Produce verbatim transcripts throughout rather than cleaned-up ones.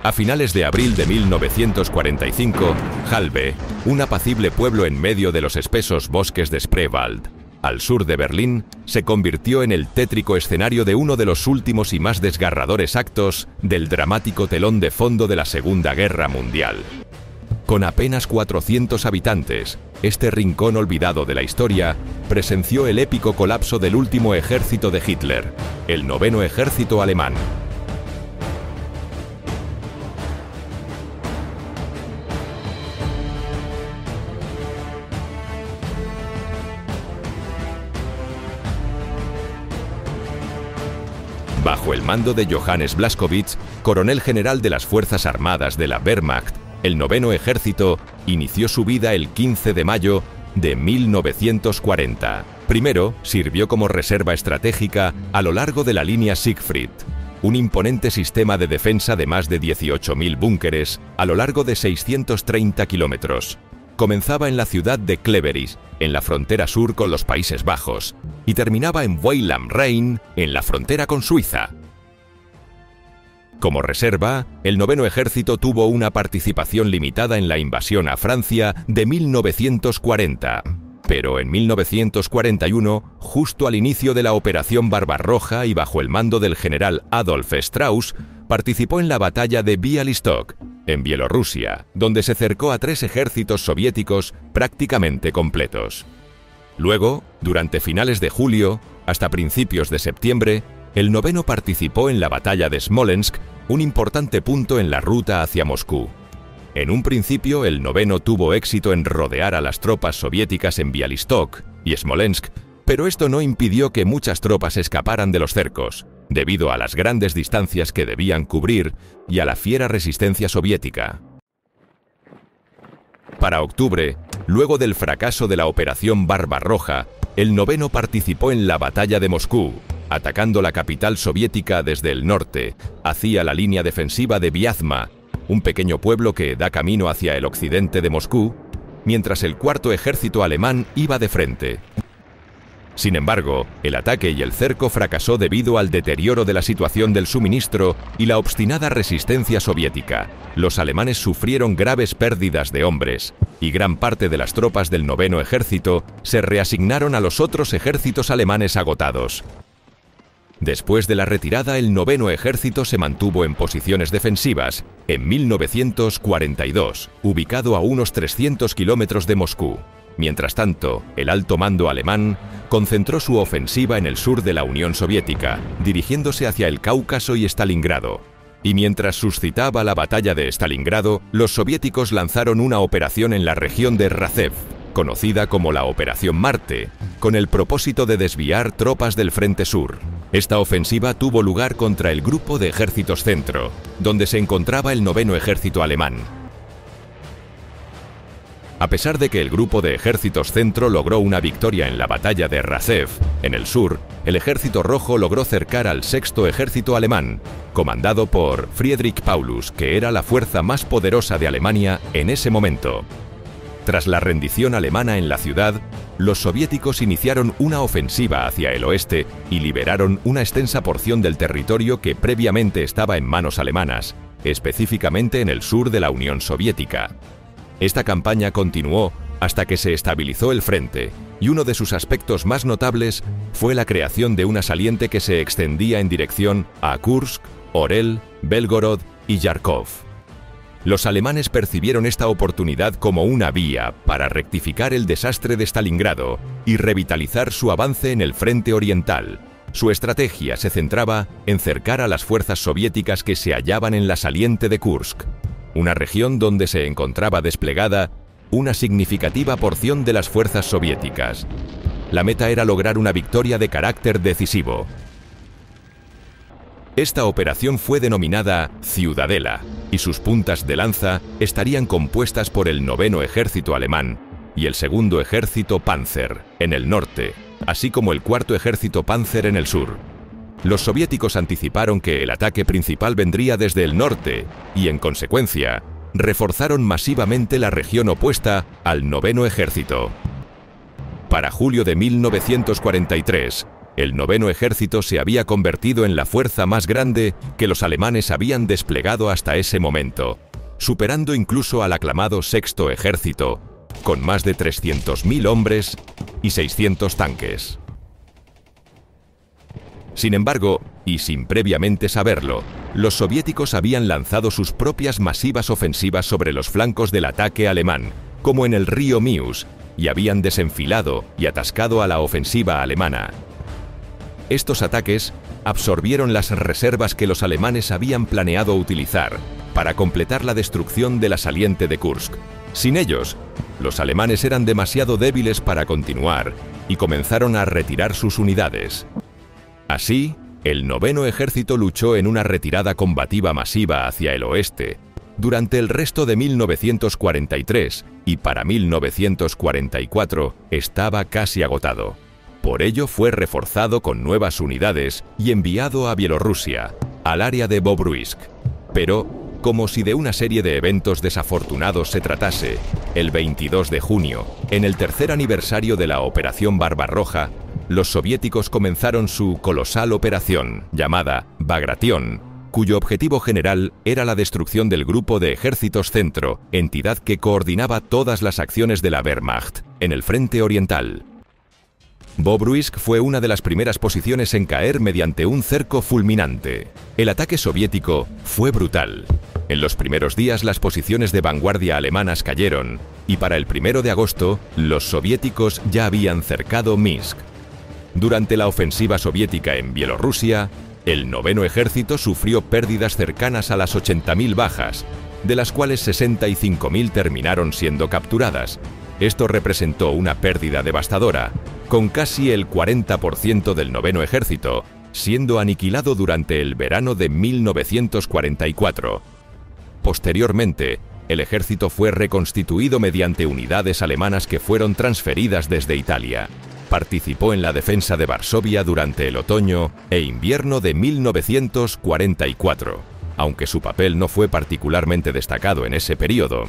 A finales de abril de mil novecientos cuarenta y cinco, Halbe, un apacible pueblo en medio de los espesos bosques de Spreewald, al sur de Berlín, se convirtió en el tétrico escenario de uno de los últimos y más desgarradores actos del dramático telón de fondo de la Segunda Guerra Mundial. Con apenas cuatrocientos habitantes, este rincón olvidado de la historia presenció el épico colapso del último ejército de Hitler, el Noveno Ejército Alemán. Bajo el mando de Johannes Blaskowitz, coronel general de las Fuerzas Armadas de la Wehrmacht, el Noveno Ejército inició su vida el quince de mayo de mil novecientos cuarenta. Primero, sirvió como reserva estratégica a lo largo de la línea Siegfried, un imponente sistema de defensa de más de dieciocho mil búnkeres a lo largo de seiscientos treinta kilómetros. Comenzaba en la ciudad de Cleveris, en la frontera sur con los Países Bajos, y terminaba en Weil am Rhein, en la frontera con Suiza. Como reserva, el Noveno Ejército tuvo una participación limitada en la invasión a Francia de mil novecientos cuarenta. Pero en mil novecientos cuarenta y uno, justo al inicio de la Operación Barbarroja y bajo el mando del general Adolf Strauss, participó en la batalla de Bialystok, en Bielorrusia, donde se cercó a tres ejércitos soviéticos prácticamente completos. Luego, durante finales de julio, hasta principios de septiembre, el Noveno participó en la batalla de Smolensk, un importante punto en la ruta hacia Moscú. En un principio, el Noveno tuvo éxito en rodear a las tropas soviéticas en Bialystok y Smolensk, pero esto no impidió que muchas tropas escaparan de los cercos, debido a las grandes distancias que debían cubrir y a la fiera resistencia soviética. Para octubre, luego del fracaso de la Operación Barbarroja, el Noveno participó en la batalla de Moscú, atacando la capital soviética desde el norte, hacia la línea defensiva de Vyazma, un pequeño pueblo que da camino hacia el occidente de Moscú, mientras el Cuarto Ejército Alemán iba de frente. Sin embargo, el ataque y el cerco fracasó debido al deterioro de la situación del suministro y la obstinada resistencia soviética. Los alemanes sufrieron graves pérdidas de hombres, y gran parte de las tropas del Noveno Ejército se reasignaron a los otros ejércitos alemanes agotados. Después de la retirada, el Noveno Ejército se mantuvo en posiciones defensivas en mil novecientos cuarenta y dos, ubicado a unos trescientos kilómetros de Moscú. Mientras tanto, el alto mando alemán concentró su ofensiva en el sur de la Unión Soviética, dirigiéndose hacia el Cáucaso y Stalingrado. Y mientras suscitaba la batalla de Stalingrado, los soviéticos lanzaron una operación en la región de Razev, conocida como la Operación Marte, con el propósito de desviar tropas del Frente Sur. Esta ofensiva tuvo lugar contra el Grupo de Ejércitos Centro, donde se encontraba el Noveno Ejército Alemán. A pesar de que el Grupo de Ejércitos Centro logró una victoria en la batalla de Razev, en el sur, el Ejército Rojo logró cercar al Sexto Ejército Alemán, comandado por Friedrich Paulus, que era la fuerza más poderosa de Alemania en ese momento. Tras la rendición alemana en la ciudad, los soviéticos iniciaron una ofensiva hacia el oeste y liberaron una extensa porción del territorio que previamente estaba en manos alemanas, específicamente en el sur de la Unión Soviética. Esta campaña continuó hasta que se estabilizó el frente, y uno de sus aspectos más notables fue la creación de una saliente que se extendía en dirección a Kursk, Orel, Belgorod y Yarkov. Los alemanes percibieron esta oportunidad como una vía para rectificar el desastre de Stalingrado y revitalizar su avance en el frente oriental. Su estrategia se centraba en cercar a las fuerzas soviéticas que se hallaban en la saliente de Kursk, una región donde se encontraba desplegada una significativa porción de las fuerzas soviéticas. La meta era lograr una victoria de carácter decisivo. Esta operación fue denominada Ciudadela, y sus puntas de lanza estarían compuestas por el Noveno Ejército Alemán y el Segundo Ejército Panzer, en el norte, así como el Cuarto Ejército Panzer en el sur. Los soviéticos anticiparon que el ataque principal vendría desde el norte y, en consecuencia, reforzaron masivamente la región opuesta al Noveno Ejército. Para julio de mil novecientos cuarenta y tres, El noveno ejército se había convertido en la fuerza más grande que los alemanes habían desplegado hasta ese momento, superando incluso al aclamado sexto ejército, con más de trescientos mil hombres y seiscientos tanques. Sin embargo, y sin previamente saberlo, los soviéticos habían lanzado sus propias masivas ofensivas sobre los flancos del ataque alemán, como en el río Mius, y habían desenfilado y atascado a la ofensiva alemana. Estos ataques absorbieron las reservas que los alemanes habían planeado utilizar para completar la destrucción de la saliente de Kursk. Sin ellos, los alemanes eran demasiado débiles para continuar y comenzaron a retirar sus unidades. Así, el noveno ejército luchó en una retirada combativa masiva hacia el oeste durante el resto de mil novecientos cuarenta y tres y para mil novecientos cuarenta y cuatro estaba casi agotado. Por ello fue reforzado con nuevas unidades y enviado a Bielorrusia, al área de Bobruisk. Pero, como si de una serie de eventos desafortunados se tratase, el veintidós de junio, en el tercer aniversario de la Operación Barbarroja, los soviéticos comenzaron su colosal operación, llamada Bagration, cuyo objetivo general era la destrucción del Grupo de Ejércitos Centro, entidad que coordinaba todas las acciones de la Wehrmacht en el frente oriental. Bobruisk fue una de las primeras posiciones en caer mediante un cerco fulminante. El ataque soviético fue brutal. En los primeros días las posiciones de vanguardia alemanas cayeron, y para el primero de agosto los soviéticos ya habían cercado Minsk. Durante la ofensiva soviética en Bielorrusia, el noveno ejército sufrió pérdidas cercanas a las ochenta mil bajas, de las cuales sesenta y cinco mil terminaron siendo capturadas. Esto representó una pérdida devastadora, con casi el cuarenta por ciento del noveno ejército siendo aniquilado durante el verano de mil novecientos cuarenta y cuatro. Posteriormente, el ejército fue reconstituido mediante unidades alemanas que fueron transferidas desde Italia. Participó en la defensa de Varsovia durante el otoño e invierno de mil novecientos cuarenta y cuatro, aunque su papel no fue particularmente destacado en ese periodo.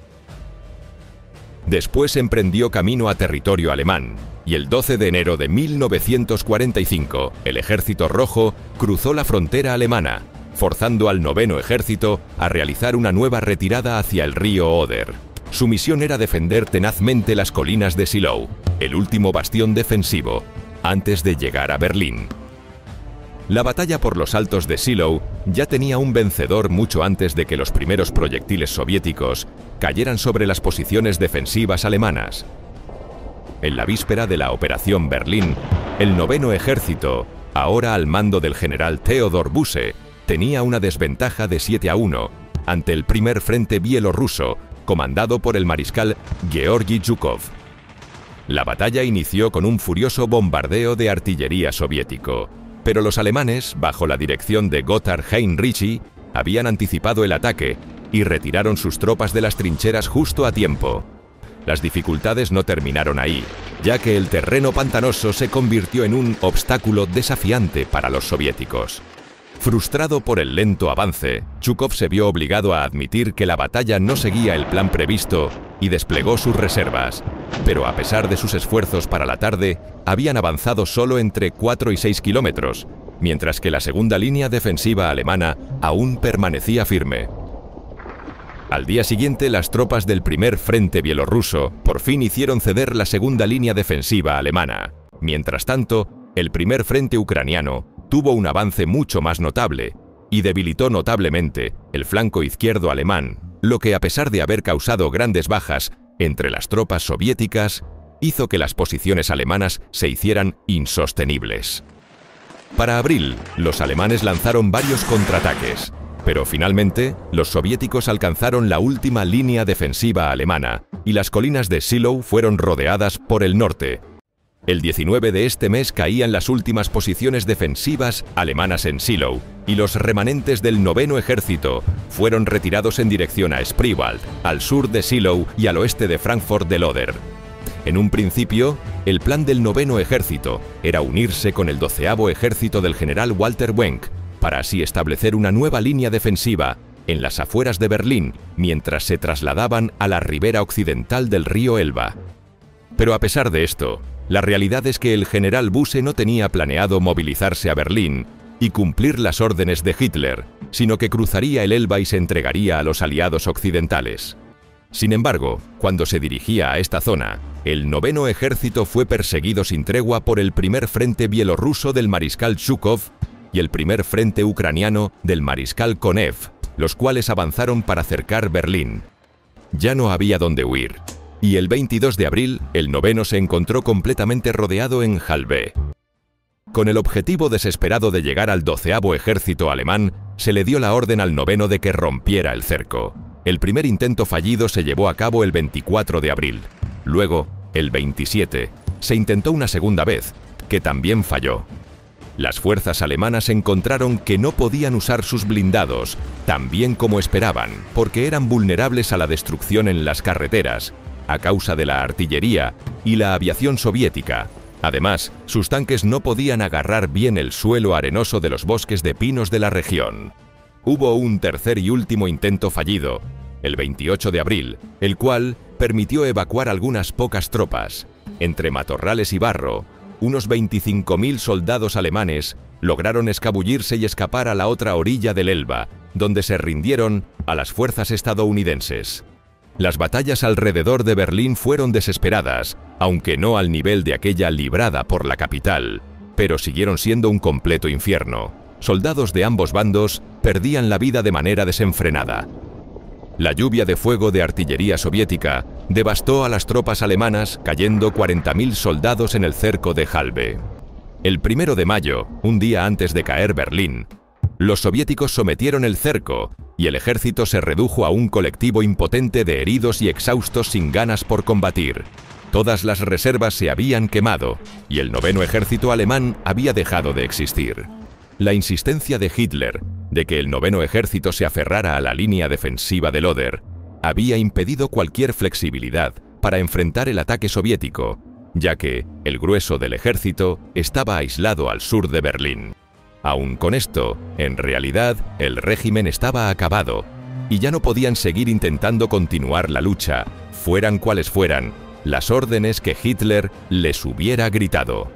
Después emprendió camino a territorio alemán, y el doce de enero de mil novecientos cuarenta y cinco, el Ejército Rojo cruzó la frontera alemana, forzando al noveno ejército a realizar una nueva retirada hacia el río Oder. Su misión era defender tenazmente las colinas de Shiloh, el último bastión defensivo, antes de llegar a Berlín. La batalla por los altos de Shiloh ya tenía un vencedor mucho antes de que los primeros proyectiles soviéticos cayeran sobre las posiciones defensivas alemanas. En la víspera de la Operación Berlín, el noveno ejército, ahora al mando del general Theodor Busse, tenía una desventaja de siete a uno ante el primer frente bielorruso, comandado por el mariscal Georgi Zhukov. La batalla inició con un furioso bombardeo de artillería soviético, pero los alemanes, bajo la dirección de Gotthard Heinrichi, habían anticipado el ataque y retiraron sus tropas de las trincheras justo a tiempo. Las dificultades no terminaron ahí, ya que el terreno pantanoso se convirtió en un obstáculo desafiante para los soviéticos. Frustrado por el lento avance, Zhukov se vio obligado a admitir que la batalla no seguía el plan previsto y desplegó sus reservas. Pero a pesar de sus esfuerzos para la tarde, habían avanzado solo entre cuatro y seis kilómetros, mientras que la segunda línea defensiva alemana aún permanecía firme. Al día siguiente, las tropas del primer frente bielorruso por fin hicieron ceder la segunda línea defensiva alemana. Mientras tanto, el primer frente ucraniano tuvo un avance mucho más notable y debilitó notablemente el flanco izquierdo alemán, lo que, a pesar de haber causado grandes bajas entre las tropas soviéticas, hizo que las posiciones alemanas se hicieran insostenibles. Para abril, los alemanes lanzaron varios contraataques, pero finalmente los soviéticos alcanzaron la última línea defensiva alemana y las colinas de Shiloh fueron rodeadas por el norte. El diecinueve de este mes caían las últimas posiciones defensivas alemanas en Shiloh y los remanentes del noveno ejército fueron retirados en dirección a Spreewald, al sur de Shiloh y al oeste de Frankfurt del Oder. En un principio, el plan del noveno ejército era unirse con el doceavo ejército del general Walter Wenck para así establecer una nueva línea defensiva en las afueras de Berlín mientras se trasladaban a la ribera occidental del río Elba. Pero a pesar de esto, La realidad es que el general Busse no tenía planeado movilizarse a Berlín y cumplir las órdenes de Hitler, sino que cruzaría el Elba y se entregaría a los aliados occidentales. Sin embargo, cuando se dirigía a esta zona, el noveno ejército fue perseguido sin tregua por el primer frente bielorruso del mariscal Zhukov y el primer frente ucraniano del mariscal Konev, los cuales avanzaron para cercar Berlín. Ya no había dónde huir, y el veintidós de abril el noveno se encontró completamente rodeado en Halbe. Con el objetivo desesperado de llegar al doceavo ejército alemán, se le dio la orden al noveno de que rompiera el cerco. El primer intento fallido se llevó a cabo el veinticuatro de abril. Luego, el veintisiete, se intentó una segunda vez, que también falló. Las fuerzas alemanas encontraron que no podían usar sus blindados tan bien como esperaban, porque eran vulnerables a la destrucción en las carreteras, a causa de la artillería y la aviación soviética. Además, sus tanques no podían agarrar bien el suelo arenoso de los bosques de pinos de la región. Hubo un tercer y último intento fallido, el veintiocho de abril, el cual permitió evacuar algunas pocas tropas. Entre matorrales y barro, unos veinticinco mil soldados alemanes lograron escabullirse y escapar a la otra orilla del Elba, donde se rindieron a las fuerzas estadounidenses. Las batallas alrededor de Berlín fueron desesperadas, aunque no al nivel de aquella librada por la capital, pero siguieron siendo un completo infierno. Soldados de ambos bandos perdían la vida de manera desenfrenada. La lluvia de fuego de artillería soviética devastó a las tropas alemanas, cayendo cuarenta mil soldados en el cerco de Halbe. El primero de mayo, un día antes de caer Berlín, los soviéticos sometieron el cerco y el ejército se redujo a un colectivo impotente de heridos y exhaustos sin ganas por combatir. Todas las reservas se habían quemado y el noveno ejército alemán había dejado de existir. La insistencia de Hitler de que el noveno ejército se aferrara a la línea defensiva del Oder había impedido cualquier flexibilidad para enfrentar el ataque soviético, ya que el grueso del ejército estaba aislado al sur de Berlín. Aun con esto, en realidad, el régimen estaba acabado y ya no podían seguir intentando continuar la lucha, fueran cuales fueran las órdenes que Hitler les hubiera gritado.